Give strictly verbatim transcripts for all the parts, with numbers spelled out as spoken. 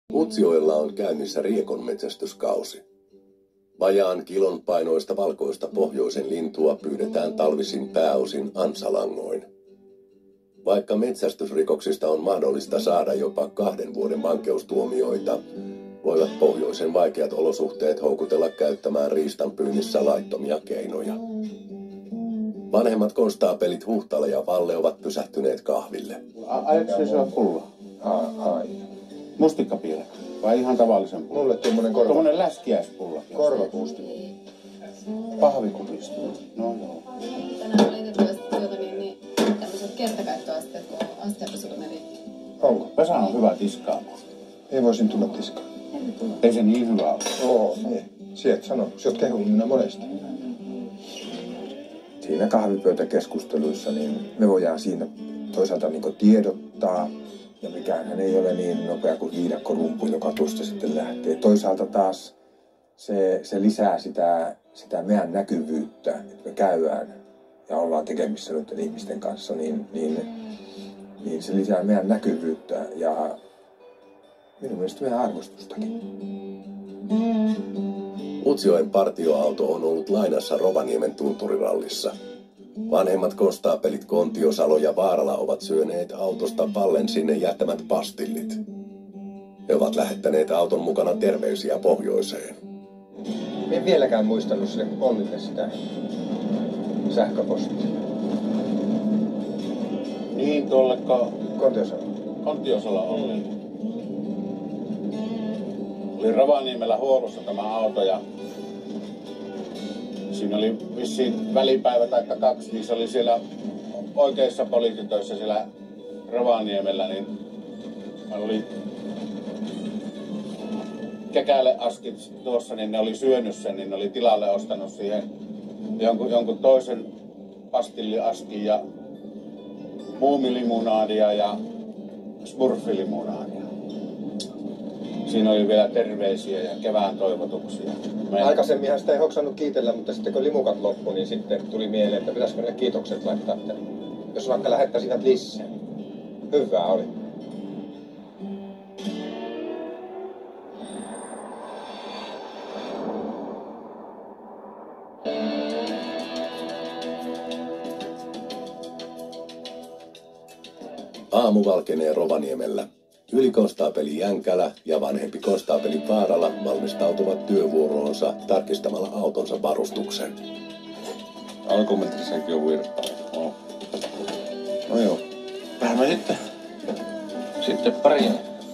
Utsjoella on käynnissä riekonmetsästyskausi. Vajaan kilon painoista valkoista pohjoisen lintua pyydetään talvisin pääosin ansalangoin. Vaikka metsästysrikoksista on mahdollista saada jopa kahden vuoden vankeustuomioita, voivat pohjoisen vaikeat olosuhteet houkutella käyttämään riistanpyynnissä laittomia keinoja. Vanhemmat konstaapelit Huhtala ja Valle ovat pysähtyneet kahville. Aiotko se on pulla? Ai. Mustikkapiilä vai ihan tavallisen pulla? Mulle tuommoinen korva. Tuommoinen läskiäispulla. Korvapusti. Pahvikupista. No joo. Tänään valitettavasti tuota niin, niin tämmöiset kertakäyttöasteet, kun astianpesulla meni. Onko? Vesa on hyvä tiskaamaan. Ei voisin tulla tiskaan. Ei se niin hyvä ole. Oo, ei. Sieltä sano. Sä oot kehunut minä monesti. Siinä kahvipöytäkeskusteluissa niin me voidaan siinä toisaalta niin tiedottaa, ja mikään ei ole niin nopea kuin viidakkorumpu, joka tuosta sitten lähtee. Toisaalta taas se, se lisää sitä, sitä meidän näkyvyyttä, että me käydään ja ollaan tekemissä noiden ihmisten kanssa, niin, niin, niin se lisää meidän näkyvyyttä ja minun mielestä meidän arvostustakin. Utsjoen partioauto on ollut lainassa Rovaniemen tunturirallissa. Vanhemmat konstaapelit Kontio, Salo ja Vaarala ovat syöneet autosta Vallen sinne jättämät pastillit. He ovat lähettäneet auton mukana terveisiä pohjoiseen. Mä en vieläkään muistanut sille Onnille sitä sähköpostia. Niin tuolle Kontiosalo. Kontiosalo oli. Oli Rovaniemellä huollossa tämä auto ja siinä oli vissiin välipäivä tai kaksi, niin se oli siellä oikeissa poliisitöissä siellä Rovaniemellä, niin oli Kekälle asti tuossa, niin ne oli syönyt sen, niin ne oli tilalle ostanut siihen jonkun, jonkun toisen pastilliaskin ja muumilimunaadia ja smurfilimunaadia. Siinä oli vielä terveisiä ja kevään toivotuksia. Me... Aikaisemminhan sitä ei hoksannut kiitellä, mutta sitten kun limukat loppui, niin sitten tuli mieleen, että pitäisikö ne kiitokset laittaa tänne. Jos vaikka lähettäisivät lisää. Hyvää oli. Aamu valkenee Rovaniemellä. Ylikonstaapeli Jänkälä ja vanhempi konstaapeli Vaarala valmistautuvat työvuoroonsa tarkistamalla autonsa varustuksen. Alkumetrissäkin on virtaa. No. No joo. Vähän me sitten, Sitten pari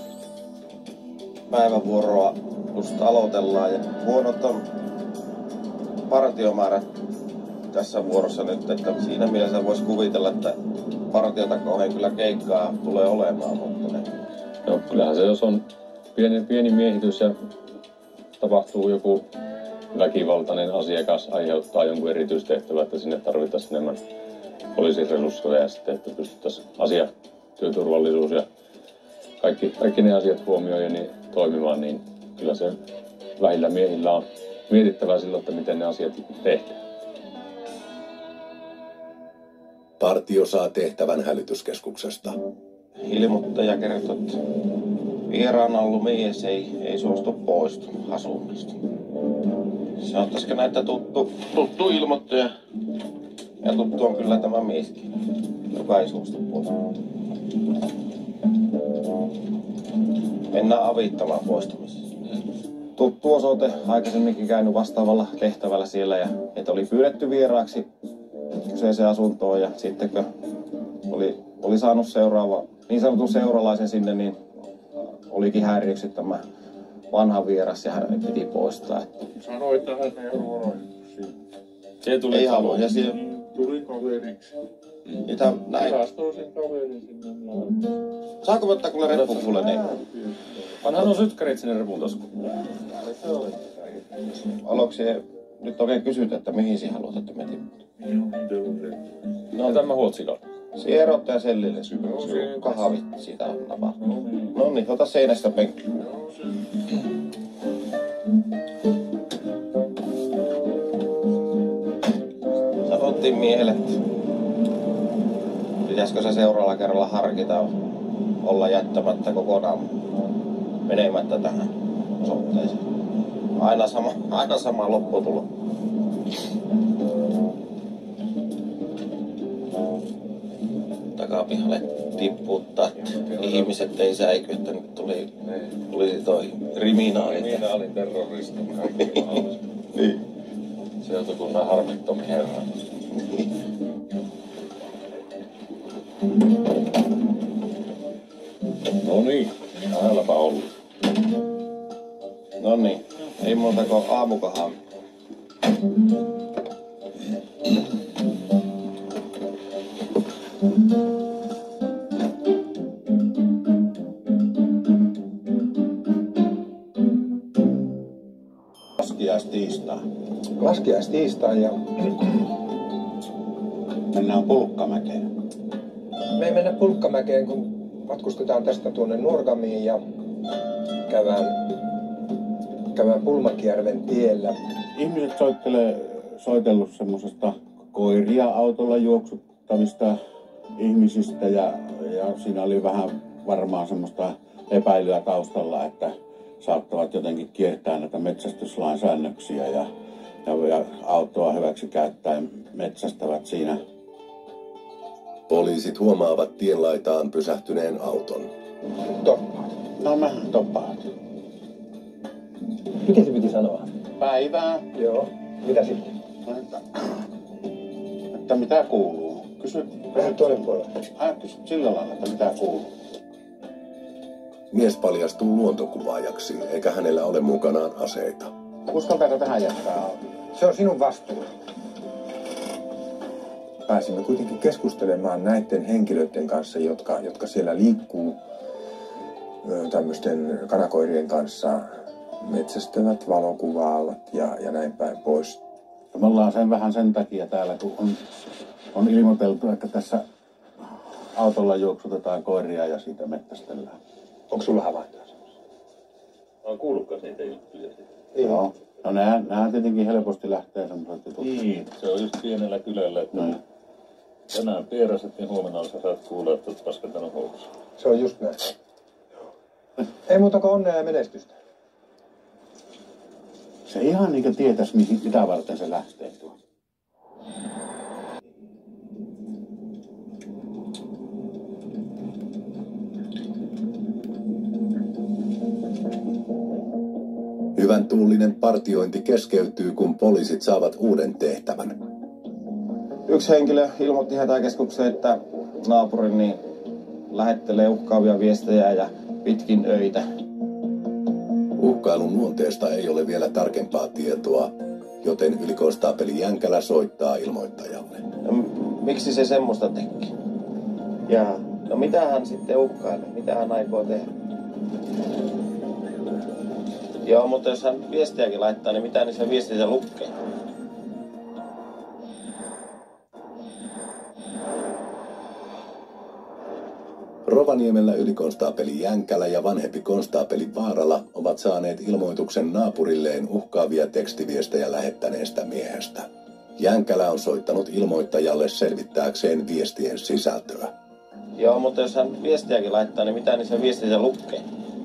päivävuoroa just aloitellaan ja huonot on partiomäärät tässä vuorossa nyt, että siinä mielessä voisi kuvitella, että partiota kauhean kyllä keikkaa tulee olemaan, mutta ne... No kyllähän se, jos on pieni, pieni miehitys ja tapahtuu joku väkivaltainen asiakas aiheuttaa jonkun erityistehtävän, että sinne tarvittaisiin enemmän poliisiresursseja ja sitten, että pystyttäisiin asia, työturvallisuus ja kaikki, kaikki ne asiat huomioiden niin toimimaan, niin kyllä se vähillä miehillä on mietittävää silloin, että miten ne asiat tehdään. Partio saa tehtävän hälytyskeskuksesta. Ilmoittaja kertoo, että vieraana ollut mies ei, ei suostu poistumaan asunnasta. Sanottaisiko näitä tuttu, tuttu ilmoittaja? Ja tuttu on kyllä tämä mieskin, joka ei suostu poistumaan. Mennään avittamaan poistumisessa. Tuttu osoite, aikaisemminkin käynyt vastaavalla tehtävällä siellä ja että oli pyydetty vieraaksi kyseiseen asuntoon ja sitten kun oli, oli saanut seuraava, niin sanotun seuralaisen sinne, niin olikin häiriöksi tämä vanha vieras ja hän piti poistaa. Sanoi, että hän ei ole se tuli ei halua ja siellä tuli kaveriksi. Niitä näin. Päästoi sen kaverin sinne. Saanko ottaa kuule reppukulle niin? Vanhan on sytkärit sinne repun taskuun. Aloksi nyt oikein kysytä, että mihin sinä haluat, että me tipput? No tämä huotsikalla. Siihen erottaja sellille kahvit siitä on napaa. No niin, ota seinästä penkki. Sanottiin miehelle, että pitäisikö se seuraavalla kerralla harkita olla jättämättä kokonaan menemättä tähän osoitteeseen. Aina sama, aina sama lopputulo. Takapihalle tipputtaa, että ihmiset ei säiky, että nyt tuli, tuli toi kriminaali. Kriminaalin terrorista. Niin. Se on joku nää harmittomi herra. No niin, täälläpä ollut. No niin, ei muuta kuin aamukahan. Laskiaistiistai. Laskiaistiistai ja Mennään Pulkkamäkeen. me ei mennä Pulkkamäkeen, kun matkustetaan tästä tuonne Nuorgamiin ja käydään, käydään Pulmakijärven tiellä. Ihmiset soittelee, soitellut semmosesta koiria autolla juoksuttavista ihmisistä ja, ja siinä oli vähän varmaan semmoista epäilyä taustalla, että saattavat jotenkin kiertää näitä metsästyslain säännöksiä ja, ja, ja autoa hyväksi käyttäen metsästävät siinä. Poliisit huomaavat tienlaitaan pysähtyneen auton. Toppaat. No mähän toppaat. Miten se piti sanoa? Päivää. Joo. Mitä sitten? Että, että mitä kuuluu? Kysy, Vähän toinen puolella. äh, kysy sillä lailla, että mitä kuuluu. Mies paljastuu luontokuvaajaksi, eikä hänellä ole mukanaan aseita. Uskaltaako tähän jättää auto? Se on sinun vastuulla. Pääsimme kuitenkin keskustelemaan näiden henkilöiden kanssa, jotka, jotka siellä liikkuu ö, tämmöisten kanakoirien kanssa, metsästävät, valokuvaavat ja, ja näin päin pois. Ja me ollaan sen vähän sen takia täällä, kun on, on ilmoiteltu, että tässä autolla juoksutetaan koiria ja siitä metsästellään. Onko sulla havaintoa? Olen kuullutkaan niitä juttuja. Niin. Joo. No nämä, nämä tietenkin helposti lähtee semmoiset jutut. Niin, se on just pienellä kylällä, että Niin. tänään pieraset, niin huomenna sä saat kuulla, että olet paskantanut housussa. Se on just näin. Ei muuta kuin onnea ja menestystä. Se ihan niin kuin tietäisi, mihin, mitä varten se lähtee tuo. Hyvän tuulinen partiointi keskeytyy, kun poliisit saavat uuden tehtävän. Yksi henkilö ilmoitti hätäkeskukseen, että naapurin niin lähettelee uhkaavia viestejä ja pitkin öitä. Uhkailun luonteesta ei ole vielä tarkempaa tietoa, joten ylikonstaapeli Jänkälä soittaa ilmoittajalle. No, miksi se semmoista teki? Ja no mitä hän sitten uhkailee? Mitä hän aikoo tehdä? Joo, mutta jos hän viestiäkin laittaa, niin mitä niissä viesteissä lukee? Rovaniemellä ylikonstaapeli Jänkälä ja vanhempi konstaapeli Vaarala ovat saaneet ilmoituksen naapurilleen uhkaavia tekstiviestejä lähettäneestä miehestä. Jänkälä on soittanut ilmoittajalle selvittääkseen viestien sisältöä. Joo, mutta jos hän viestiäkin laittaa, niin mitä niissä viesteissä lukee?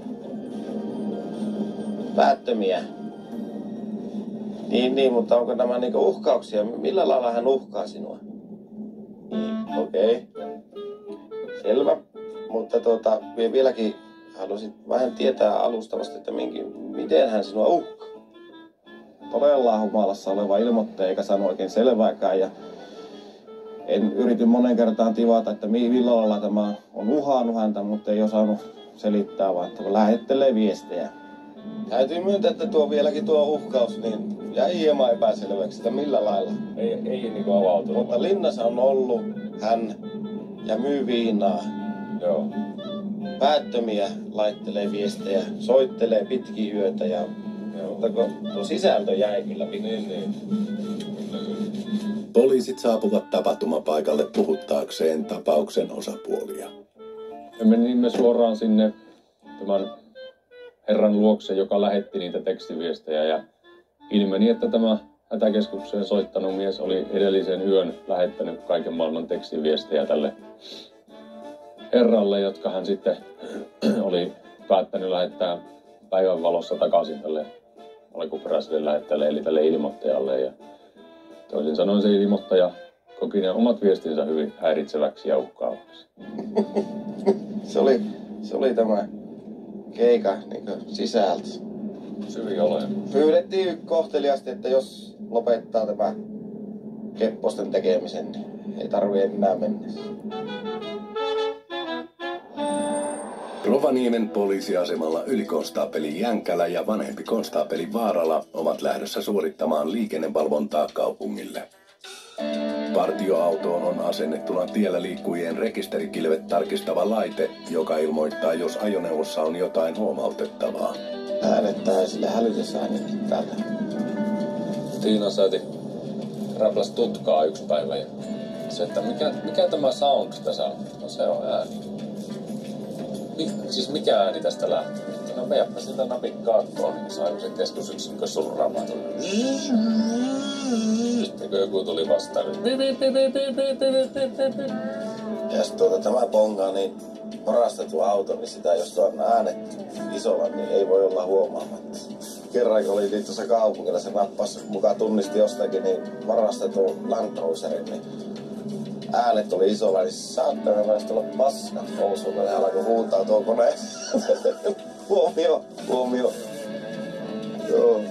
Päättömiä. Niin, niin, mutta onko nämä niinku uhkauksia? Millä lailla hän uhkaa sinua? Niin, okei. Okay. Selvä. Mutta tuota, vieläkin haluaisin vähän tietää alustavasti, että minkin, miten hän sinua uhkaa. Todella humalassa oleva ilmoittaja eikä sano oikein selvääkään. Ja en yrity monen kertaan tivata, että millä lailla tämä on uhannut häntä, mutta ei osannut selittää, vaan että lähettelee viestejä. Täytyy myöntää, että tuo vieläkin tuo uhkaus niin jäi hieman epäselväksi, että millä lailla. Ei, ei niinku avautunut. Mutta linnassa on ollut hän ja myy viinaa. Joo. Päättömiä laittelee viestejä, soittelee pitkin yötä ja mutta tuo sisältö jäi kyllä pikkuisen. Niin, niin. Poliisit saapuvat tapahtumapaikalle puhuttaakseen tapauksen osapuolia. Me menimme suoraan sinne tämän herran luokse, joka lähetti niitä tekstiviestejä ja ilmeni, että tämä hätäkeskukseen soittanut mies oli edellisen yön lähettänyt kaiken maailman tekstiviestejä tälle herralle, jotka hän sitten oli päättänyt lähettää päivänvalossa takaisin tälle alkuperäiselle lähettäjälle eli tälle ilmoittajalle. Ja toisin sanoen se ilmoittaja koki ne omat viestinsä hyvin häiritseväksi ja uhkaavaksi. se, oli, se oli tämä keika niin sisältö. Syviä oloja. Pyydettiin kohteliasti, että jos lopettaa tämä kepposten tekemisen, niin ei tarvitse enää mennä. Rovaniemen poliisiasemalla ylikonstaapeli Jänkälä ja vanhempi konstaapeli Vaarala ovat lähdössä suorittamaan liikennevalvontaa kaupungille. Partioautoon on asennettuna tiellä liikkujien rekisterikilvet tarkistava laite, joka ilmoittaa, jos ajoneuvossa on jotain huomautettavaa. Äänettää sille hälytysäänet täältä. Tiina Säti räpläsi tutkaa yksi päivä ja se, että mikä, mikä tämä sound tässä on? No se on ääni. Mik, siis mikä ääni tästä lähtee? No veäpä sitä napikkaattoon, niin saiko se keskusyksikkö surraamaan. Sitten kun joku tuli vastaan, ja sitten tuota, tämä pongaa niin varastettu auto, niin sitä jos on äänet isolla, niin ei voi olla huomaamatta. Kerran kun oli tuossa kaupungilla, se nappasi mukaan tunnisti jostakin niin varastettu Land Cruiserin, niin äänet oli isolla, niin saattaa näistä olla paskat housuilla ja alkoi huutaa tuo kone. huomio, huomio. Joo.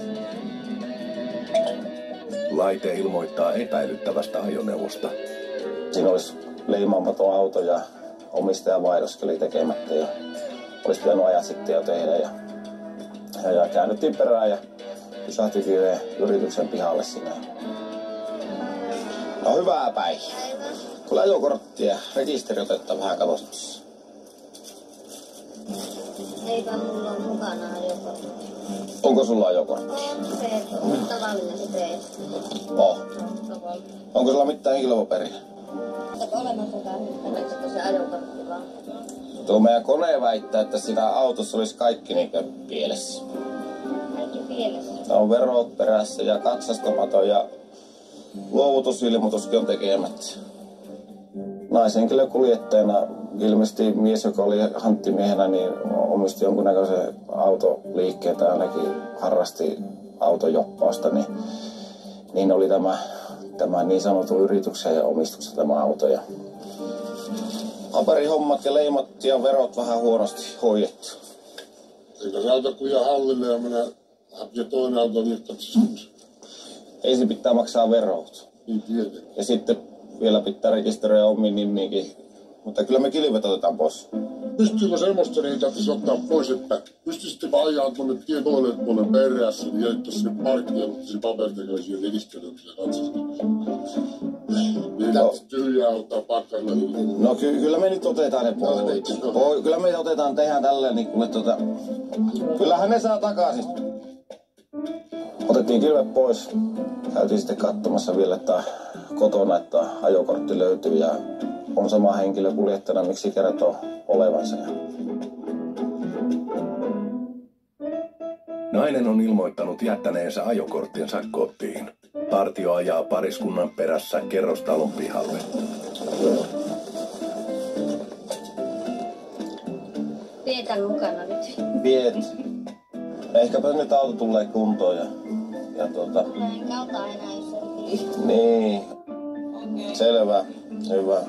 Laite ilmoittaa epäilyttävästä ajoneuvosta. Siinä olisi leimaamaton auto ja omistajan vaihdoskeli tekemättä ja olisi pitänyt ajat sitten jo tehdä. Ja, ja, ja käännyttiin perään ja pysähtyikin yhden yrityksen pihalle sinne. No hyvää päivää. Kyllä ajokortti ja rekisteri otetaan vähän kalostussa. Eipä mulla ole mukana ajokortti. Onko sulla ajokortti? On se, on tavallinen se. Oh. Onko sulla mitään henkilöpaperia? Olemassa tämä se ajokortti vaan. Tuo meidän kone väittää, että siinä autossa olisi kaikki niinkö pielessä. Kaikki pielessä? Tämä on verot perässä ja katsastamaton ja luovutusilmoituskin on tekemättä. Naishenkilökuljettajana ilmeisesti mies, joka oli hanttimiehenä, niin omisti jonkunnäköisen autoliikkeen tai ainakin harrasti autojoppausta, niin, niin oli tämä, tämä niin sanotun yrityksen ja omistuksen tämä auto. Ja paperihommat ja leimat ja verot vähän huonosti hoidettu. Eikä se auto kuin hallille ja mennä hakea toinen auto virtauksessa. Ensin pitää maksaa verot. Niin tietenkin. Ja sitten vielä pitää rekisteröidä omiin nimiinkin. Mutta kyllä me kilvet otetaan pois. Pystyykö semmoista niin täytyisi ottaa pois, että pystyisittekö ajaa tuonne tien toiselle puolen perässä, niin jäittäisi sinne parkkiin ja ottaisi paperitekoja siihen rekisteröimiseen katsastamassa. Niin no. Tyhjää ottaa pakkalla. No ky- kyllä me nyt otetaan ne pois. No, po- kyllä me otetaan, tehdään tälleen, niin kun, tota... Kyllähän ne saa takaisin. Otettiin kilvet pois. Käytiin sitten katsomassa vielä, että kotona, että ajokortti löytyy ja on sama henkilö kuljettajana, miksi kertoo olevansa. Nainen on ilmoittanut jättäneensä ajokorttinsa kotiin. Partio ajaa pariskunnan perässä kerrostalon pihalle. Pidetään mukana nyt. Viet. Ehkäpä nyt auto tulee kuntoon ja, ja tuota... Enkä ota enää iso. Niin. Okay. Selvä. Hyvä.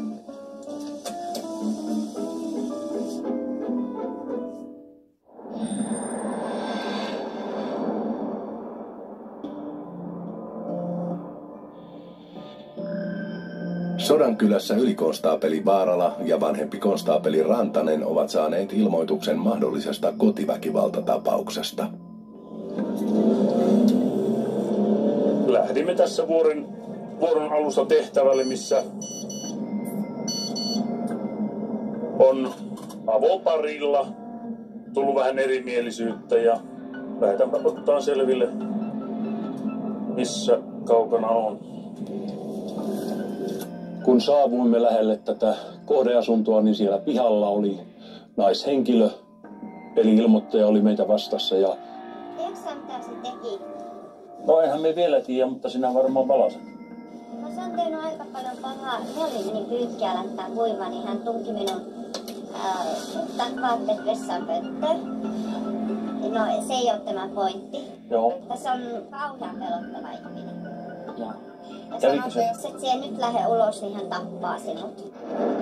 Sodankylässä ylikonstaapeli Vaarala ja vanhempi konstaapeli Rantanen ovat saaneet ilmoituksen mahdollisesta kotiväkivaltatapauksesta. Lähdimme tässä vuoden, vuoron alussa tehtävälle, missä on avoparilla tullut vähän erimielisyyttä ja lähdetäänpä ottaa selville, missä kaukana on. Kun saavuimme lähelle tätä kohdeasuntoa, niin siellä pihalla oli naishenkilö, eli ilmoittaja oli meitä vastassa. Ja... Tiedätkö sä, mitä se teki? No eihän me vielä tiedä, mutta sinä varmaan palaset. No se on tehnyt aika paljon pahaa. Nelli meni pyykkiä laittaa kuivaa, niin hän tunki minun Ottaa vaatteet vessaan pönttöön. No se ei ole tämä pointti. Joo. Tässä on kauhean pelottava ihminen. Ja. Ja sanoo, että jos et siellä nyt lähde ulos, niin hän tappaa sinut.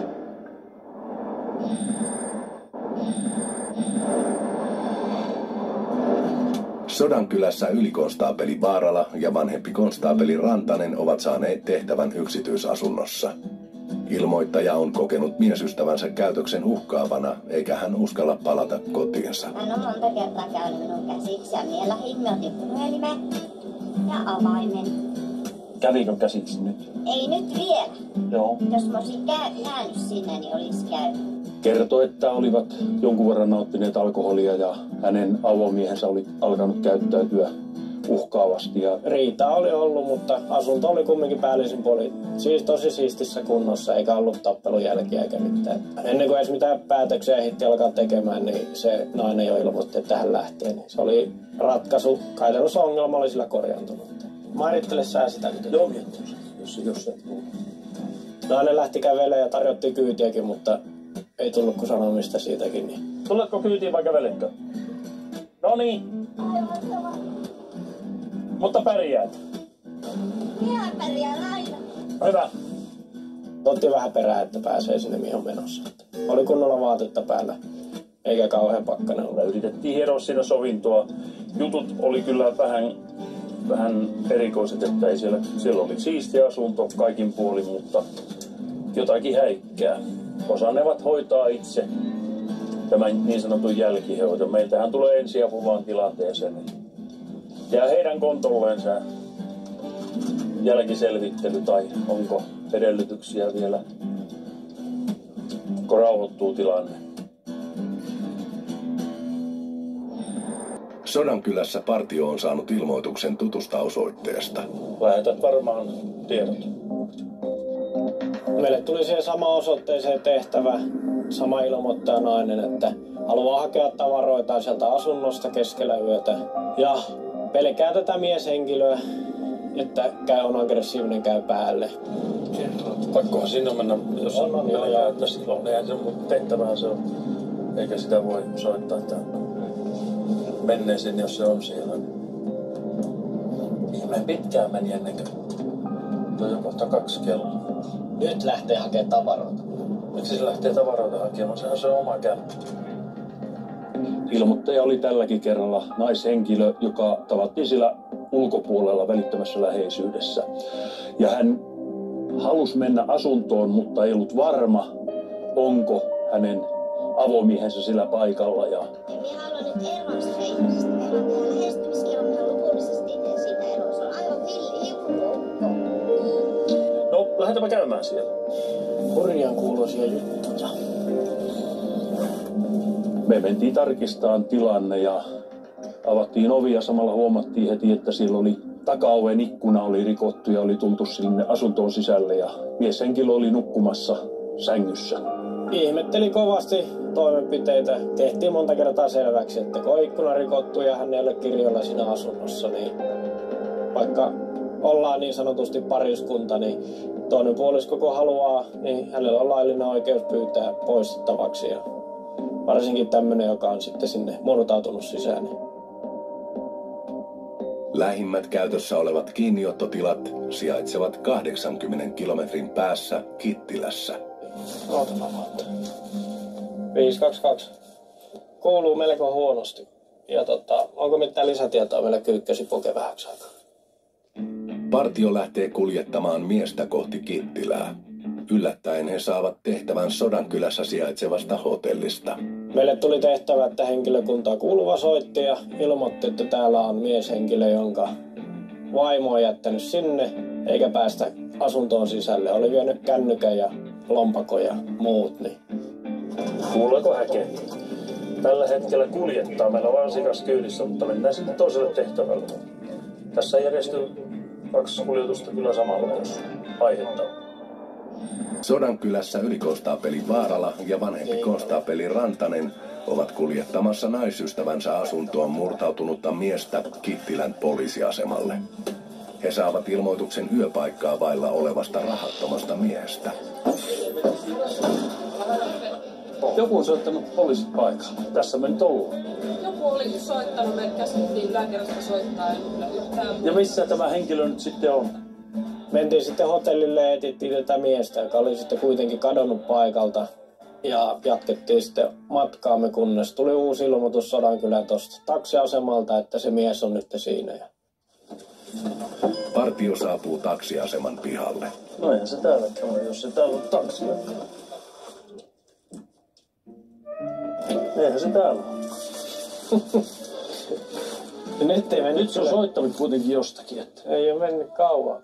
Sodankylässä ylikonstaapeli Vaarala ja vanhempi konstaapeli Rantanen ovat saaneet tehtävän yksityisasunnossa. Ilmoittaja on kokenut miesystävänsä käytöksen uhkaavana, eikä hän uskalla palata kotiinsa. Hän on monta kertaa käynyt minun käsiksi ja minä lähdin, me otin puhelimen ja avaimen. Kävikö käsiksi nyt? Ei nyt vielä. Joo. Jos mä olisin kä- jäänyt sinne, niin olisi käynyt. Kertoi, että olivat jonkun verran nauttineet alkoholia ja hänen avomiehensä oli alkanut käyttäytyä uhkaavasti. Ja riitaa oli ollut, mutta asunto oli kumminkin päällisin puolin siis tosi siistissä kunnossa, eikä ollut tappelun jälkiä eikä mitään. Ennen kuin edes mitään päätöksiä ehti alkaa tekemään, niin se nainen jo ilmoitti, että hän lähtee. Niin se oli ratkaisu. Käytännössä ongelma oli sillä korjaantunut. Määrittele sä sitä nyt. Joo, jos, jos se nainen lähti kävelemään ja tarjottiin kyytiäkin, mutta ei tullut kuin sanomista siitäkin. Niin. Tuletko kyytiin vai käveletkö? No niin. Mutta pärjäät. Minä pärjään aina. Hyvä. Otti vähän perään, että pääsee sinne mihin on menossa. Oli kunnolla vaatetta päällä, eikä kauhean pakkanen ole. Yritettiin hieroa siinä sovintoa. Jutut oli kyllä vähän, vähän erikoiset, että ei siellä, siellä oli siistiä asunto kaikin puolin, mutta jotakin häikkää. Osannevat hoitaa itse tämän niin sanotun jälkihoidon. Meiltähän tulee ensiapu vaan tilanteeseen. Jää heidän kontolleen se jälkiselvittely tai onko edellytyksiä vielä, kun rauhoittuu tilanne. Sodankylässä partio on saanut ilmoituksen tutusta osoitteesta. Lähetät varmaan tiedot. Meille tuli siihen samaan osoitteeseen tehtävä, sama ilmoittaja nainen, että haluaa hakea tavaroita sieltä asunnosta keskellä yötä. Ja pelkää tätä mieshenkilöä, että käy on aggressiivinen, käy päälle. Pakkohan sinne mennä, jos on pelkää, että silloin eihän se mun tehtävähän se on. Eikä sitä voi soittaa, että menneisiin, jos se on siellä. Ihmeen pitkään meni ennen kuin toi on kohta kaksi kelloa. Nyt lähtee hakemaan tavaroita. Miksi se lähtee tavaroita hakemaan? Sehän se on oma kämppä. Ilmoittaja oli tälläkin kerralla naishenkilö, joka tavattiin sillä ulkopuolella välittömässä läheisyydessä. Ja hän halusi mennä asuntoon, mutta ei ollut varma, onko hänen avomiehensä sillä paikalla. Ja... Minä haluan nyt eroa sitä ihmisestä. Eroa tähän lähestymiskilometrin lukullisesti siitä eroa. Se on aivan villi hiukko. No, lähdetäänpä käymään siellä. Hurjan kuuloisia juttuja. Me mentiin tarkistamaan tilanne ja avattiin ovi ja samalla huomattiin heti, että siellä oli takaoven ikkuna oli rikottu ja oli tultu sinne asuntoon sisälle ja mieshenkilö oli nukkumassa sängyssä. Ihmetteli kovasti toimenpiteitä. Tehtiin monta kertaa selväksi, että kun ikkuna rikottu ja hän ei ole kirjoilla siinä asunnossa, niin vaikka ollaan niin sanotusti pariskunta, niin toinen puolisko kun haluaa, niin hänellä on laillinen oikeus pyytää poistettavaksi. Ja varsinkin tämmöinen, joka on sitten sinne murtautunut sisään. Lähimmät käytössä olevat kiinniottotilat sijaitsevat kahdeksankymmenen kilometrin päässä Kittilässä. Ootapa monta. viisi kaksi kaksi. Kuuluu melko huonosti. Ja tota, onko mitään lisätietoa meillä kyykkäsi poke vähäksi aikaa? Partio lähtee kuljettamaan miestä kohti Kittilää. Yllättäen he saavat tehtävän Sodankylässä sijaitsevasta hotellista. Meille tuli tehtävä, että henkilökuntaa kuuluva soitti ja ilmoitti, että täällä on mieshenkilö, jonka vaimo on jättänyt sinne, eikä päästä asuntoon sisälle. Oli vienyt kännykän ja lompakon ja muut. Niin. Kuuleeko häke? Tällä hetkellä kuljettaa. Meillä on asiakas kyydissä, mutta mennään sitten toiselle tehtävälle. Tässä järjestyy kaksi kuljetusta kyllä samalla, jos aihetta on. Sodankylässä ylikonstaapeli Vaarala ja vanhempi konstaapeli Rantanen ovat kuljettamassa naisystävänsä asuntoon murtautunutta miestä Kittilän poliisiasemalle. He saavat ilmoituksen yöpaikkaa vailla olevasta rahattomasta miehestä. Joku on soittanut poliisit paikalle. Tässä me nyt ollaan. Joku oli soittanut, me käskettiin lääkäristä soittaa, en kyllä yhtään. Ja missä tämä henkilö nyt sitten on? Mentiin sitten hotellille ja etittiin tätä miestä, joka oli sitten kuitenkin kadonnut paikalta. Ja jatkettiin sitten matkaamme, kunnes tuli uusi ilmoitus Sodankylän tuosta taksiasemalta, että se mies on nyt siinä. Partio saapuu taksiaseman pihalle. No eihän se täälläkin ole, jos se täällä on taksia. Eihän se täällä ole. Nyt ei mennyt. Nyt se on soittanut kuitenkin jostakin. Että... Ei ole mennyt kauan.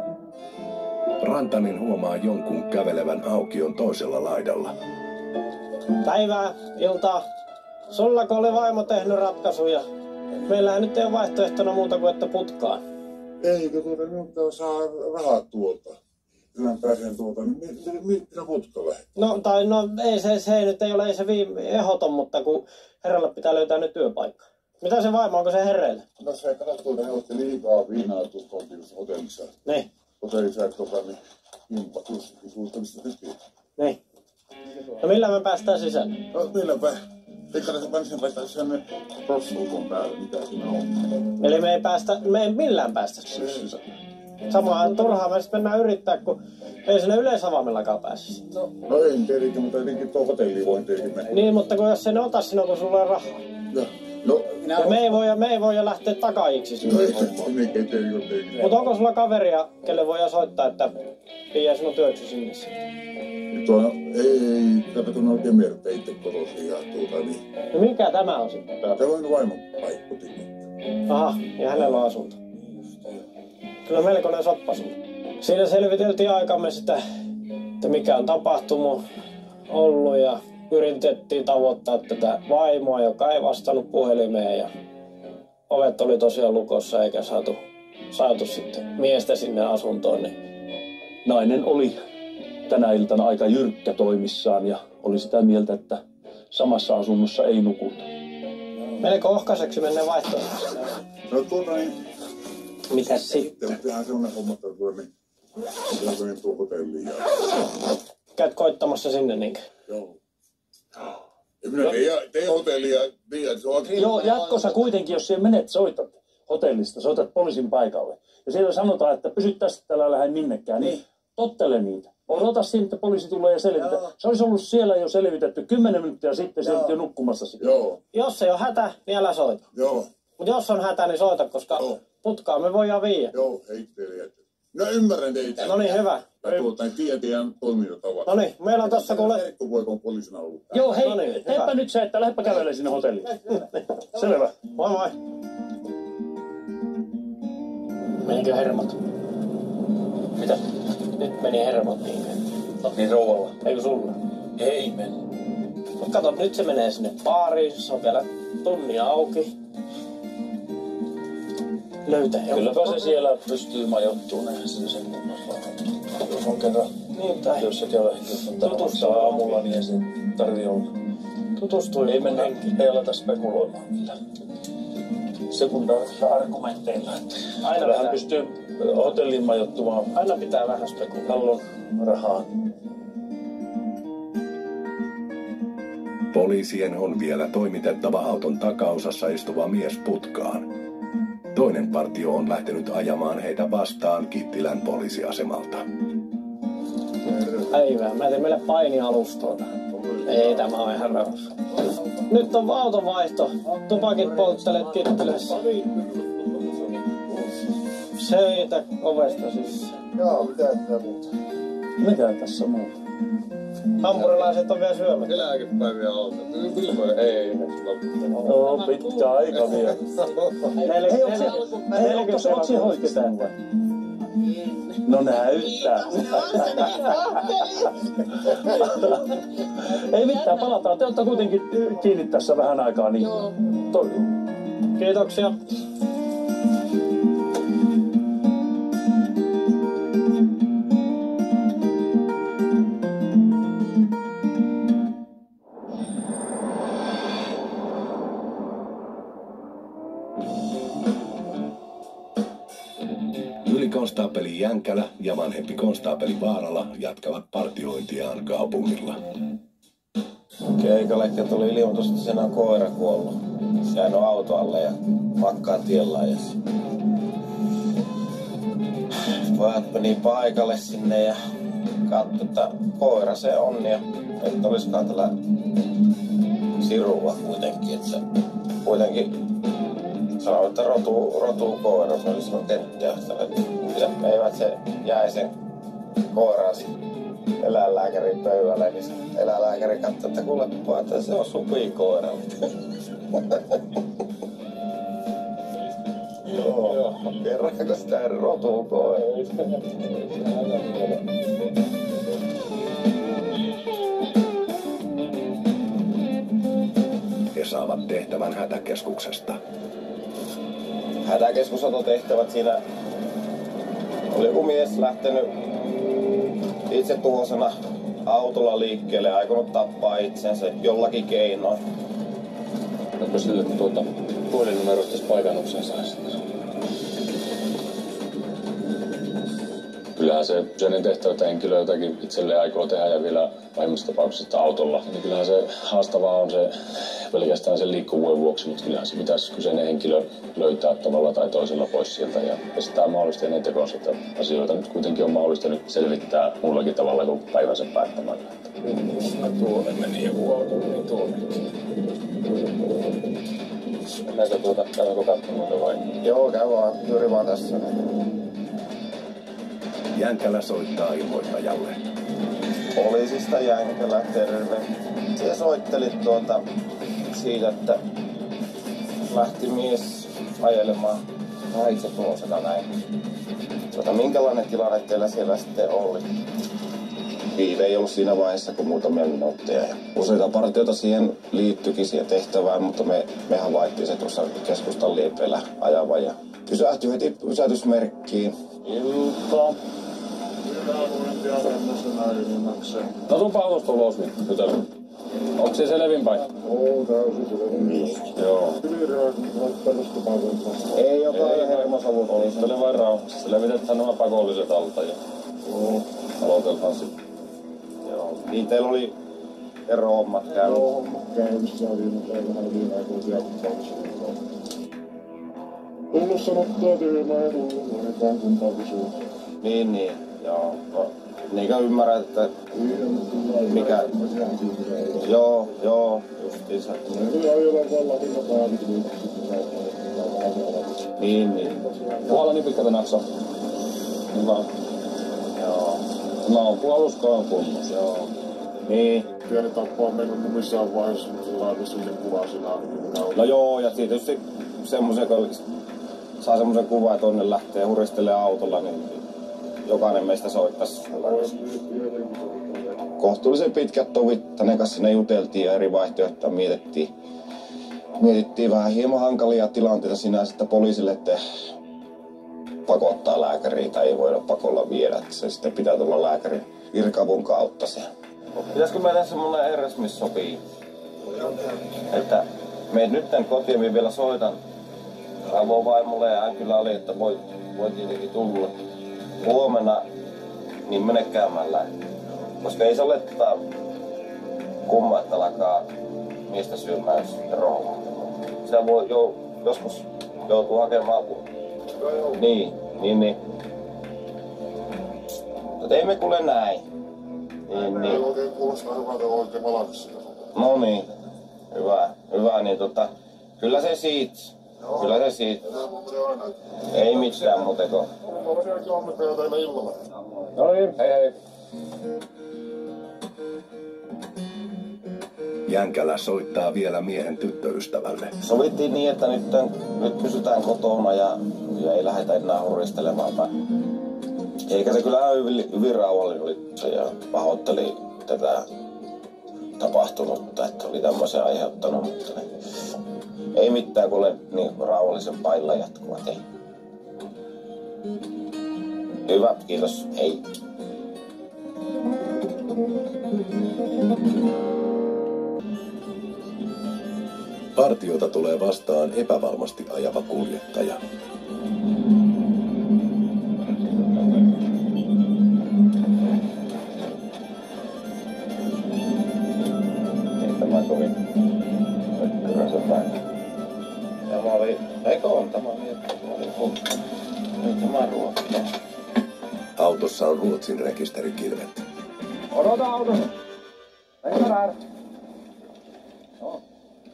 Rantanen huomaa jonkun kävelevän aukion toisella laidalla. Päivää, iltaa. Sullako oli vaimo tehnyt ratkaisuja? Meillähän nyt ei ole vaihtoehtona muuta kuin että putkaan. Eikö tuota, minun pitää saada rahat tuolta. Kyllä pääsen tuolta, niin mitä putka lähtee? No, tai no ei se, se ei nyt ei ole ei se viime, ehdoton, mutta kun herralle pitää löytää nyt työpaikka. Mitä se vaimo, onko se herreille? No se katsoo, tuolta, he otti liikaa viinaa tuossa hotellissa. Niin. Hotellissa, että tuota, niin himpa tussakin suustamista tekee. Niin. No millä me päästään sisään? No milläpä? Eikä se pääsen päästä sen rossuukon päälle, mitä siinä on. Eli me ei päästä, me ei millään päästä sisään. Samoin turhaan me sitten mennään yrittää, kun ei sinne yleisavaimellakaan pääsisi. No, no en tietenkin, mutta jotenkin tuo hotelliin voin tietenkin mennä. Niin, mutta kun jos se ne ota sinua, kun sulla on rahaa. Ja, no, minä ja me ei voi, me ei voi lähteä takajiksi sinne. No ei se mikä tein jotenkin. Mutta onko sulla kaveria, kelle voi soittaa, että viiää sinun työksi sinne? Tuo, ei, tämä tunne oikein mieltä itse kotoisin ja tuota niin. No mikä tämä on sitten? Tämä on vaimon paikkotin. Aha, ja hänellä on asunto. Kyllä melkoinen soppa sulla. Siinä selviteltiin aikamme sitä, että mikä on tapahtunut ollut ja yritettiin tavoittaa tätä vaimoa, joka ei vastannut puhelimeen ja ovet oli tosiaan lukossa eikä saatu, saatu sitten miestä sinne asuntoon. Niin. Nainen oli tänä iltana aika jyrkkä toimissaan ja oli sitä mieltä, että samassa asunnossa ei nukuta. Melko ohkaiseksi menneen vaihtoehtoisesti. No tuota niin. Mitäs sitten? Sitten tehdään sellainen homma, että tuo niin. Tuo niin tuo hotelliin ja... Käyt koittamassa sinne niinkö? Joo. Minä teidän, teidän hotellia, teidän, se on... Joo, jatkossa kuitenkin, jos siellä menet, soitat hotellista, soitat poliisin paikalle. Ja siellä sanotaan, että pysy tästä tällä lähde minnekään, niin tottele niitä. Odota siinä, että poliisi tulee ja selvitä. Joo. Se olisi ollut siellä jo selvitetty kymmenen minuuttia sitten, se oli jo nukkumassa. Joo. Jos ei ole hätä, niin älä soita. Joo. Mutta jos on hätä, niin soita, koska Joo. putkaa me voidaan viiä. Joo, ei teille. No ymmärrän teitä. No niin, hyvä. Tai tuota, niin tiedän teidän toimintatavat. No niin, meillä on tossa kuule... Verkkopoika on poliisina ollut. Joo, hei, no niin, teepä nyt se, että lähdepä kävelemään sinne hotelliin. Selvä. Moi moi. Menikö hermot? Mitä? Nyt meni hermot niinkö? Niin rouvalla. Eikö sulla? Ei meni. Mut kato, nyt se menee sinne baariin, se on vielä tunni auki. Löytää jo. Kylläpä se siellä pystyy majoittumaan, eihän se sen kunnossa. Jos on kerran niin, tai... työssä käyvä henkilö, mutta maksaa aamulla, niin ei se tarvii olla. Tutustui. Ei mennä, ei aleta spekuloimaan millään sekundaarisilla argumenteilla. Aina hän pystyy hotelliin majoittumaan. Aina pitää vähän spekuloida. Hallon rahaa. Poliisien on vielä toimitettava auton takaosassa istuva mies putkaan. Toinen partio on lähtenyt ajamaan heitä vastaan Kittilän poliisiasemalta. Päivää. Mä tein meille painialustoa tähän. Ei, tämä on ihan rauhassa. Nyt on autonvaihto. Tupakit polttelet Kittilässä. Seitä ovesta sisään. Joo, mitä tässä muuta? Mitä tässä muuta? Hampurilaiset on vielä syömättä. Eläkepäiviä alta. Kyllä ei, ei. Joo, pitää aika vielä. Hei, onko se otsi hoiketään vai? No näyttää. Ei mitään, palataan. Te olette kuitenkin kiinni tässä vähän aikaa. Niin... Kiitoksia. Ylikonstaapeli Jänkälä ja vanhempi konstaapeli Vaarala jatkavat partiointiaan kaupungilla. keikalle ja tuli ilmoitus, että siinä on koira kuollut. Se jäänyt auto alle ja makkaa tien laajassa. Pojat meni paikalle sinne ja katsoi, että koira se on ja että olisikaan tällä sirua kuitenkin. Että se kuitenkin sanoi, että rotu, rotu koira, se oli silloin kenttiä. Ja eivät se jäi sen koiran eläinlääkärin pöydälle, niin se eläinlääkäri katsoi, että kuulepa, että se on supikoira. Joo, kerranko sitä rotu koira? He saavat tehtävän hätäkeskuksesta. Hätäkeskusototehtävät siinä oli joku mies lähtenyt itse tuhosena autolla liikkeelle ja aikonut tappaa itsensä jollakin keinoin. Onko sille tuota puhelinnumerosta paikannuksen saisi? Kyllähän se sellainen tehtävä, että henkilö jotakin itselleen aikoo tehdä ja vielä pahimmassa tapauksessa autolla. Niin kyllähän se haastavaa on se pelkästään sen liikkuvuuden vuoksi, mutta kyllähän se pitäisi kyseinen henkilö löytää tavalla tai toisella pois sieltä ja estää mahdollisesti ennen tekonsa. Asioita nyt kuitenkin on mahdollista nyt selvittää muullakin tavalla kuin päivänsä päättämällä. Tuolle meni joku auto, niin tuolle. Mennäänkö tuota, käydäänkö katsomaan vai? Joo, käy vaan, juuri vaan tässä. Jänkälä soittaa ilmoittajalle. Poliisista Jänkälä, terve. Se soitteli tuota siitä, että lähti mies ajelemaan vähän itse tulosena näin. Tuota, minkälainen tilanne teillä siellä sitten oli? Viive ei ollut siinä vaiheessa, kun muutamia minuutteja. Useita partioita siihen liittyikin siihen tehtävään, mutta me, me havaittiin se tuossa keskustan liepeillä ajava ja pysähtyi heti pysäytysmerkkiin. Ilta. No sun autosta ulos niin, tytölle. Onko se selvinpäin? Oo, täysin selvä. Joo. Ei jotain hermosavut. Olistele vain rauhassa. Selvitetään nämä pakolliset alta ja aloitellaan sitten. Joo. Niin teillä oli ero-hommat käynyt? Joo, hommat käynnissä ja viime päivänä viime aikoisia kaksi. Tullut sanottua tyhmää ja tullut ainakaan kumpaakin suuntaan. Niin, niin. Joo. No, niinkö ymmärrät, että mikä... Joo, joo, justiinsa. Niin, niin. Puolella niin pitkältä naksaa. Hyvä. Joo. No, puoluskaan kunnossa. Joo. Niin. Pieni tappo on mennyt missään vaiheessa sellainen sinne kuva siinä. No joo, ja tietysti semmoisen, kun saa semmoisen kuvan, että onne lähtee huristelee autolla, niin jokainen meistä soittaisi. Kohtuullisen pitkät tovit, hänen kanssa sinne juteltiin ja eri vaihtoehtoja mietittiin. Mietittiin vähän hieman hankalia tilanteita sinänsä, että poliisille että pakottaa lääkäriä tai ei voida pakolla viedä. Että se sitten pitää tulla lääkärin virkavun kautta se. Pitäisikö meillä semmoinen eräs, missä sopii? Että meet nyt tän kotiin, minä vielä soitan avovaimolle ja hän kyllä oli, että voi, voi tietenkin tulla. Huomenna niin mene käymään lääkäriin. Koska ei se ole tota kumma, että alkaa miestä syömään, jos rohmaa. Se voi jo, joskus joutuu hakemaan apua. Niin, niin, niin. Mutta ei me kuule näin. Niin, niin. Oikein kuulostaa hyvältä oikein valmis. No niin, hyvä, hyvä, niin tota, kyllä se siitä, kyllä se siitä. Ei mitään muuteko. Olen sielläkin onnettajia teillä illalla. No niin, hei hei. Jänkälä soittaa vielä miehen tyttöystävälle. Sovittiin niin, että nyt, nyt pysytään kotona ja, ja ei lähdetä enää huristelemaan. Eikä se kyllä hyvin, hyvin rauhallinen oli se ja pahoitteli tätä tapahtunutta, että oli tämmöisen aiheuttanut. Mutta ei mitään, kun olen niin rauhallisen pailla jatkuvat. Ei. Hyvä, kiitos. Hei. Partiota tulee vastaan epävarmasti ajava kuljettaja. Muutama viikko oli tämä ruokka. Autossa on Ruotsin rekisterikilvet. Odota autossa. Ei varaan. Joo.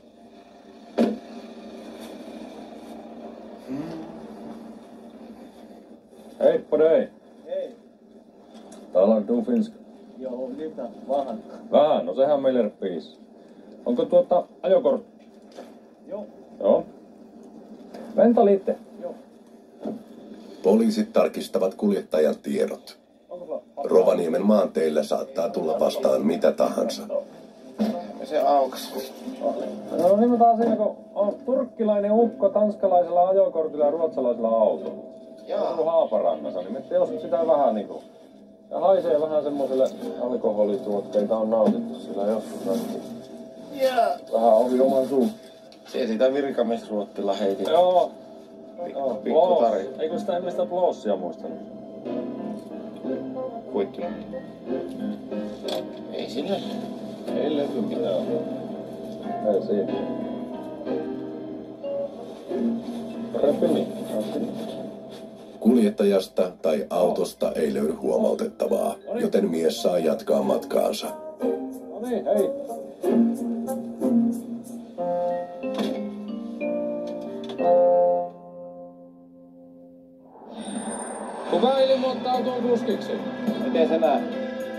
Hei på dig! Hei. Talar du finska? Joo, mitä? Vähän. Vähän, no sehän meille reppiis. Onko tuota ajokortti? Joo. Joo. Vänta lite. Joo. Poliisit tarkistavat kuljettajan tiedot. Rovaniemen maanteillä saattaa tulla vastaan mitä tahansa. Se aukas. No niin taas siinä, kun on turkkilainen ukko tanskalaisella ajokortilla ja ruotsalaisella autolla. Joo. On Haaparannassa, niin me jos sitä vähän niinku... Ja haisee vähän semmoselle alkoholituotteita on nautittu sillä joskus näin. Jaa. Vähän ovi oman suun. Se sitä virkamiesruottilla heitin. Joo. Pikku, pikku tarina. Eikö sitä ennen sitä Blossia muistanut? Kuitti. Ei sillä. Ei löydy mitään. Ei siinä. Reppi niin. Kuljettajasta tai autosta ei löydy huomautettavaa, joten mies saa jatkaa matkaansa. No niin, hei. Kuka ilmoittautuu kuskiksi? Miten se näet?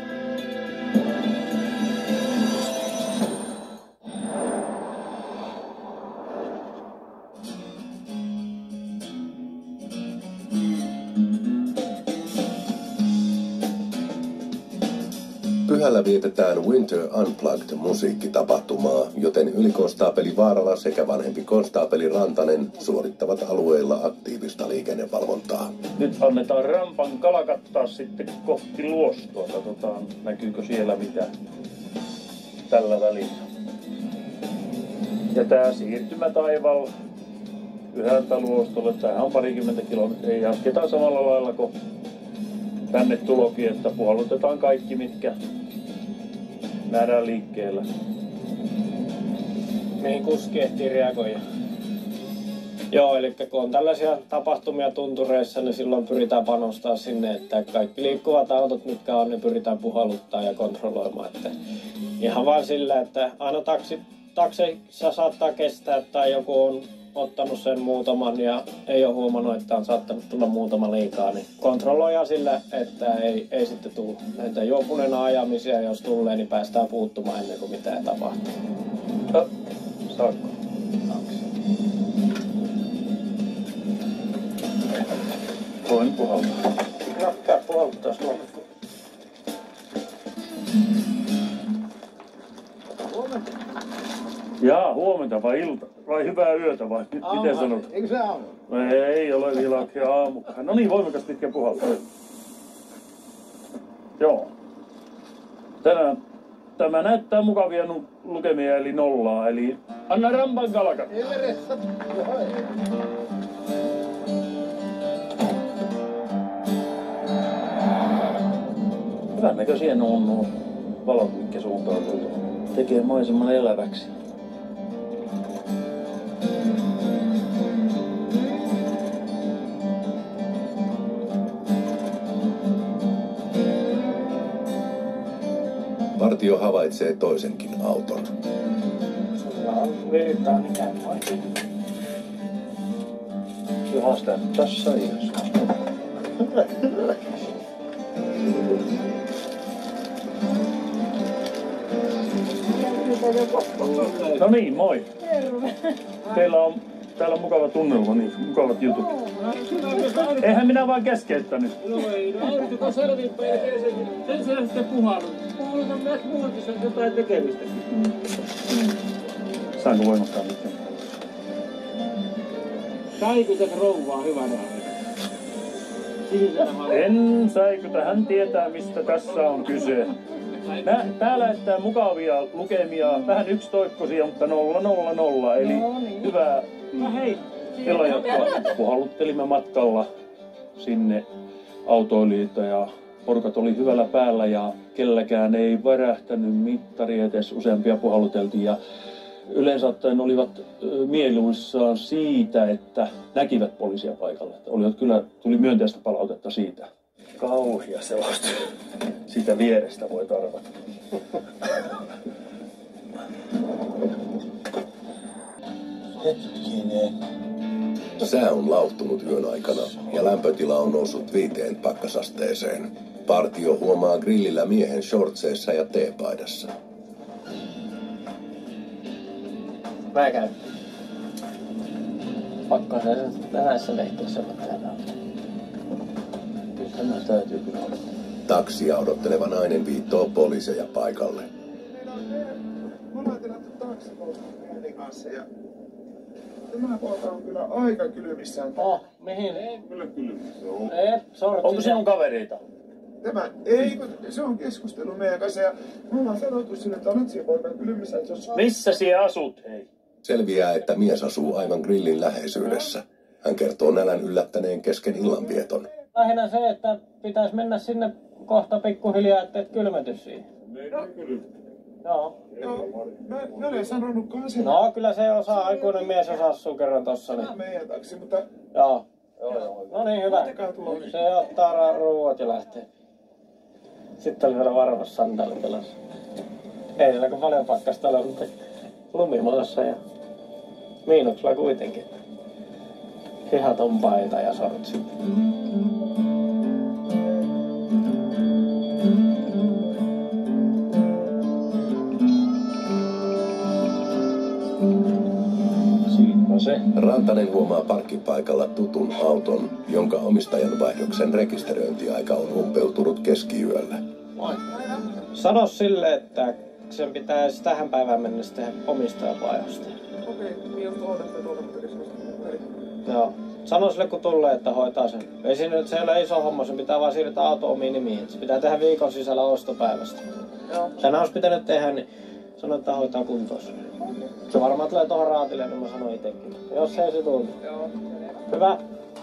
Pyhällä vietetään Winter Unplugged-musiikkitapahtumaa, joten ylikonstaapeli Vaarala sekä vanhempi konstaapeli Rantanen suorittavat alueella aktiivista liikennevalvontaa. Nyt annetaan rampan kalakattaa sitten kohti luostoa. Katsotaan, näkyykö siellä mitään tällä välillä. Ja tää siirtymätaival yhdeltä luostolle, tämähän on parikymmentä kilometriä. Jatketaan samalla lailla kuin tänne tulokin, että puhallutetaan kaikki, mitkä nähdään liikkeellä. Mihin kuski ehtii reagoida? Joo, eli kun on tällaisia tapahtumia tuntureissa, niin silloin pyritään panostaa sinne, että kaikki liikkuvat autot, mitkä on, ne pyritään puhalluttaa ja kontrolloimaan. Että ihan vain sillä, että aina taksi, takseissa saattaa kestää tai joku on ottanut sen muutaman ja ei ole huomannut, että on saattanut tulla muutama liikaa, niin kontrolloidaan sillä, että ei, ei sitten tule näitä juopuneena ajamisia. Jos tulee, niin päästään puuttumaan ennen kuin mitään tapahtuu. No, saakko? Voin puhaltaa. No, käy puhaltaa tuolla. Huomenta. Jaa, huomenta vai ilta? Vai hyvää yötä vai? Aamu. Miten sanot? Eikö se aamu? Ei ole vielä aamukaan. No niin, voimakas pitkä puhaltaa. Joo. Tänään tämä näyttää mukavia nu- lukemia eli nollaa, eli anna rampan kalakat. Hyvän näköisiä on nuo valot, mitkä suuntautuu. Tekee maiseman eläväksi. Partio havaitsee toisenkin auton. Sulla on virtaa, niin käy vai? Johas tää tässä iässä. No niin, moi. Terve. Teillä on täällä mukava tunnelma, niin mukavat jutut. Eihän minä vaan keskeyttänyt. No ei, no aurinko on selviinpäin ja sen, sen sijaan sitten puhannut. Puhutaan myös muutissa jotain tekemistä. Saanko voimakkaan nyt? Säikytät rouvaa hyvänä aikana. En säikytä, hän tietää mistä tässä on kyse. Nä, tää lähettää mukavia lukemia, vähän yksitoikkoisia, mutta nolla nolla nolla, eli No niin. hyvää No hei. tilajatkoa. Puhalluttelimme matkalla sinne autoilijoita ja porukat oli hyvällä päällä ja kelläkään ei värähtänyt mittari edes, useampia puhalluteltiin ja yleensä ottaen olivat mieluissaan siitä, että näkivät poliisia paikalla. Että olivat kyllä, tuli myönteistä palautetta siitä. Kauhia sellaista. Siitä vierestä voi arvata. Hetkinen. Sää on lauhtunut yön aikana ja lämpötila on noussut viiteen pakkasasteeseen. Partio huomaa grillillä miehen shortseissa ja teepaidassa. Mä käyn. Pakko se näissä leikkissä täällä. Kyllä tämä täytyy kyllä olla. Taksia odotteleva nainen viittoo poliiseja paikalle. Me ollaan tilattu taksi miehen kanssa ja tämä poika on kyllä aika kylmissään. Oh, mihin? Ei kyllä kylmissä ole. Ei, sortsi. Onko sinun kavereita? Tämä ei, se on keskustelu meidän kanssa ja me ollaan sanottu sille, että olet siellä poika kylmissä. Että jos... Missä sinä asut, hei? Selviää, että mies asuu aivan grillin läheisyydessä. Hän kertoo nälän yllättäneen kesken illanvieton. Lähinnä se, että pitäisi mennä sinne kohta pikkuhiljaa, että et kylmety siihen. No, Joo. Joo, mä, mä olen sanonutkaan sen. No, kyllä se osaa, aikuinen mies osaa asua kerran tossa. Niin. Tämä on meidän taksi, mutta... Joo. Joo, joo. No niin, hyvä. Se ottaa ruuat ja lähtee. Sitten oli vielä varmassa sandaalit jalassa. Ei siellä kun paljon pakkasta ole, mutta lumimaassa ja miinuksella kuitenkin. Hihaton paita ja sortsit. Se. Rantanen huomaa parkkipaikalla tutun auton, jonka omistajan vaihdoksen rekisteröintiaika on umpeutunut keskiyöllä. Moi. Sano sille, että sen pitäisi tähän päivään mennessä tehdä omistajavaihdosta. Okei, miltä odotatte tuolta Joo. Sano sille kun tulee, että hoitaa sen. Ei siinä nyt se ei ole iso homma, sen pitää vaan siirtää auto omiin nimiin. Se pitää tehdä viikon sisällä ostopäivästä. Joo. Sen olisi pitänyt tehdä, niin sano, että hoitaa kuntoon. Se varmaan tulee tohon raatille, niin mä sanoin itekin. Jos ei se tule. Joo. Hyvä.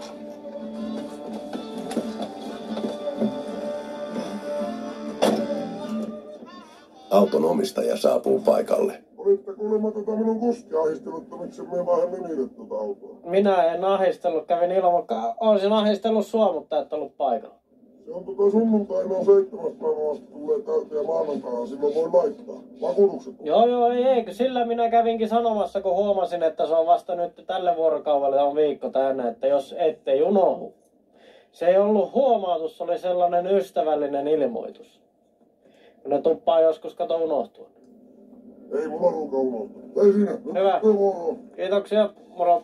Auton omistaja saapuu paikalle. Olitte kuulemma tätä minun kuskia ahistellut, että miksi me vähän nimitet tuota autoa? Minä en ahistellut, kävin ilman. Olisin ahistellut sua, mutta et ollut paikalla. Se on tota sunnuntaina on seitsemäs päivä vasta tulee täyteen ja maanantaina silloin voi laittaa. Vakuutukset. Joo joo, ei eikö. Sillä minä kävinkin sanomassa, kun huomasin, että se on vasta nyt tälle vuorokaudelle on viikko täynnä, että jos ettei unohdu. Se ei ollut huomautus, se oli sellainen ystävällinen ilmoitus. Kun ne tuppaa joskus kato unohtua. Ei mulla ruuka unohtua. Ei siinä. Hyvä. Kiitoksia. Moro.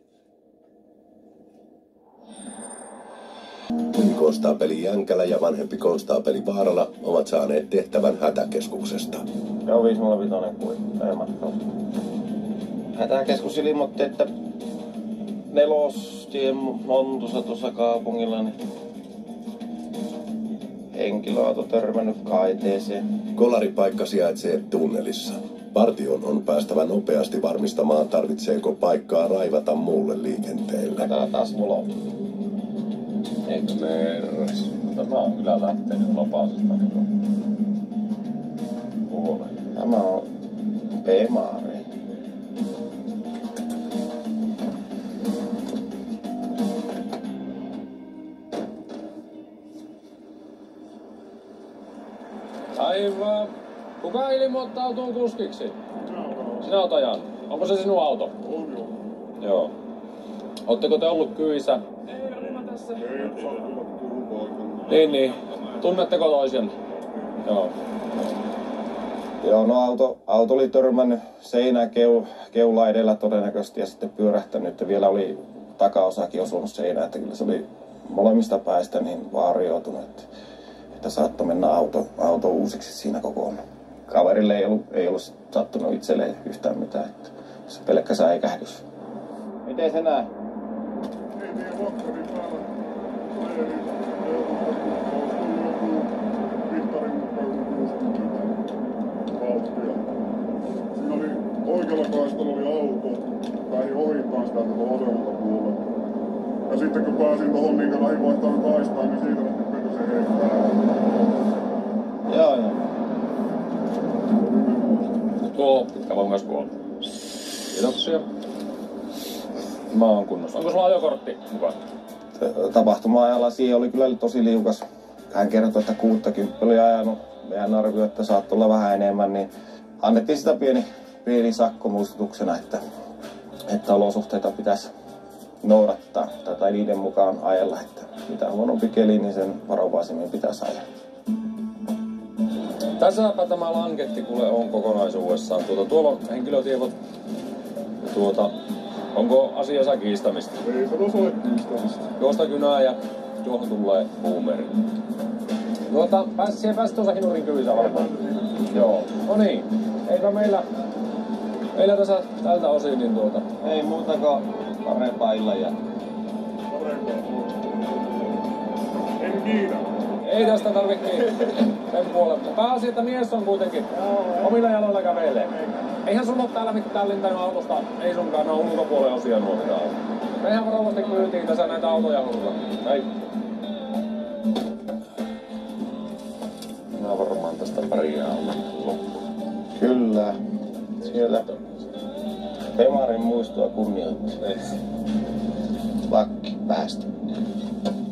Konstaapeli Jänkälä ja vanhempi konstaapeli Vaarala ovat saaneet tehtävän hätäkeskuksesta. Joo, viisi nolla viisi kuin päivämatkalla. Hätäkeskus ilmoitti, että nelostien Montussa tuossa kaupungilla, niin henkilöauto törmännyt kaiteeseen. Kolaripaikka sijaitsee tunnelissa. Partion on päästävä nopeasti varmistamaan, tarvitseeko paikkaa raivata muulle liikenteelle. Täällä taas mulla Eikö merres? Tämä on kyllä lähtenyt vapaasesta niin puolelle. Tämä on P-maari. Aivan. Kuka ilmoittautuu kuskiksi? Sinä oot ajanut. Onko se sinun auto? On joo. Joo. Ootteko te ollut kyissä? Ei, olin tässä. Ei, et saa tulla Turun paikalla. Niin, niin. Tunnetteko toisen? Joo. Joo, no auto, auto oli törmännyt seinään keu, keula edellä todennäköisesti ja sitten pyörähtänyt, että vielä oli takaosakin osunut seinään, että kyllä se oli molemmista päistä niin vaarioitunut, että, että saattoi mennä auto, auto uusiksi siinä kokonaan. Kaverille ei ollut, ei ollut sattunut itselleen yhtään mitään, että se pelkkä säikähdys. Miten se näe? Ei tiedä vakkari päällä. Leiri. Mittarin mukaan vauhtia. Siinä oli oikealla kaistalla oli auto. Pääsin ohittaan sitä tuolta vasemmalta puolella. Ja sitten kun pääsin tohon minkä lähin vaihtaan kaistaan, niin siitä lähti mennä se heittää. Joo, joo. Tuo pitkä longas kuoli. Kiitoksia. Mä oon kunnossa. Onko sulla ajokortti mukaan? Tapahtuma-ajalla siihen oli kyllä tosi liukas. Hän kertoi, että kuusikymmentä oli ajanut. Meidän arvio, että saattoi olla vähän enemmän, niin annettiin sitä pieni, pieni sakko muistutuksena, että, että olosuhteita pitäisi noudattaa tai niiden mukaan ajella, että mitä huonompi keli, niin sen varovaisemmin pitäisi ajaa. Tässäpä tämä lanketti kuule on kokonaisuudessaan. Tuota, tuolla on henkilötiedot. Tuota, onko asiassa kiistämistä? Ei se ole kiistämistä. Tuosta kynää ja tuohon tulee boomeri. Tuota, pääsit siihen pääsit tuossa hinurin kyvissä varmaan. Joo. No niin. Eipä meillä, meillä tässä tältä osin niin tuota. Ei muuta kuin parempaa illan jatkoa. Parempaa. En kiinä. Ei tästä tarvitse sen puolelta. Pääasia, että mies on kuitenkin omilla jaloilla kävelee. Eihän sun oo täällä mitään lintänyt autosta. Ei sunkaan, ne on ulkopuolen osia nuo mitä on. Mehän varovasti kyytiin tässä näitä autoja hullulla. Hei. Mä varmaan tästä pärjää olla loppuun. Kyllä. Siellä Pemarin muistoa kunnioittaa. Lakki päästä.